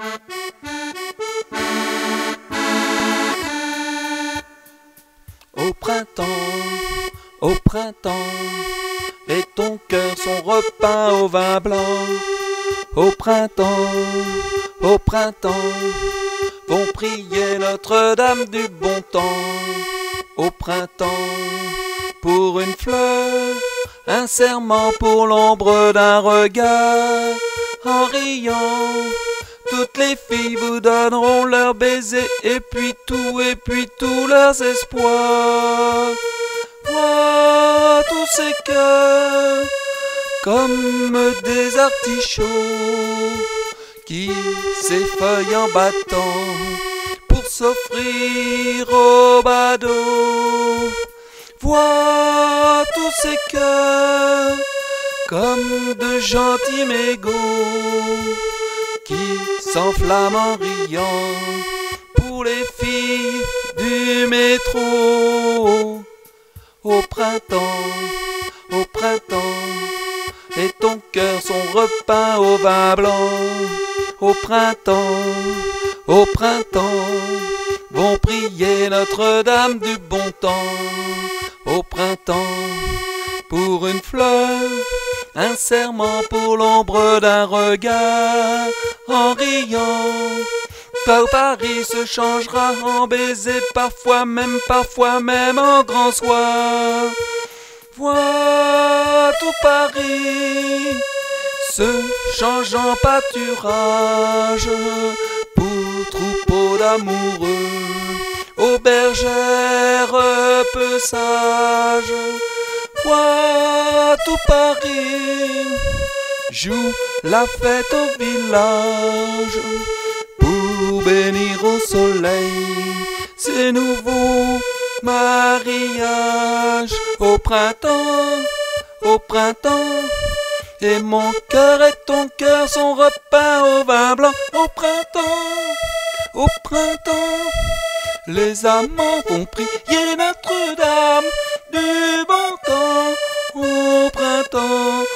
Au printemps, et ton cœur son repas au vin blanc. Au printemps, vont prier Notre-Dame du bon temps. Au printemps, pour une fleur, un serment pour l'ombre d'un regard. En riant, toutes les filles vous donneront leurs baisers et puis tous leurs espoirs. Vois tous ces cœurs comme des artichauts qui s'effeuillent en battant pour s'offrir au badaud. Vois tous ces cœurs comme de gentils mégots qui s'enflamment en riant pour les filles du métro. Au printemps, et ton cœur son repas au vin blanc. Au printemps, vont prier Notre-Dame du bon temps. Au printemps, pour une fleur, un serment pour l'ombre d'un regard. En riant, Paris se changera en baiser, parfois même en grand soir. Vois tout Paris se change en pâturage pour troupeaux d'amoureux, aux bergères peu sages. Vois tout Paris joue la fête au village pour bénir au soleil ces nouveaux mariages. Au printemps, et mon cœur et ton cœur sont repas au vin blanc. Au printemps, les amants vont prier Notre-Dame du bon temps. Au printemps,